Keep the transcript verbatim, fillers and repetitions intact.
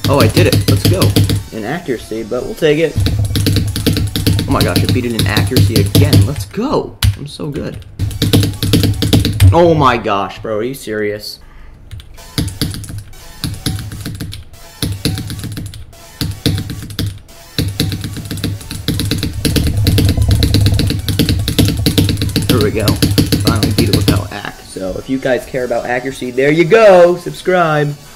Oh, I did it. Let's go. In accuracy, but we'll take it. Oh my gosh, I beat it in accuracy again. Let's go. I'm so good. Oh my gosh, bro. Are you serious? There we go. Finally beat it without ac. So if you guys care about accuracy, there you go. Subscribe.